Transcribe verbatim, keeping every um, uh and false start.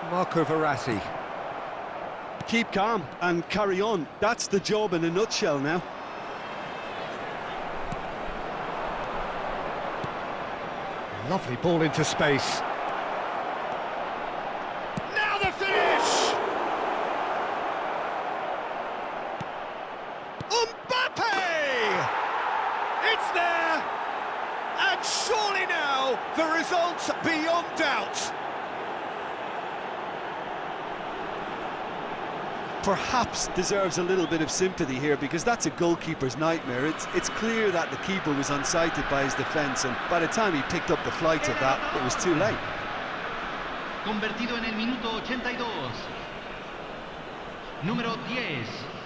Marco Verratti. Keep calm and carry on. That's the job in a nutshell now. Lovely ball into space. Now the finish! Mbappe! It's there! And surely now, the result's beyond doubt. Perhaps deserves a little bit of sympathy here, because that's a goalkeeper's nightmare. It's, it's clear that the keeper was unsighted by his defence, and by the time he picked up the flight of that, it was too late. Convertido en el minuto ochenta y dos. Número diez.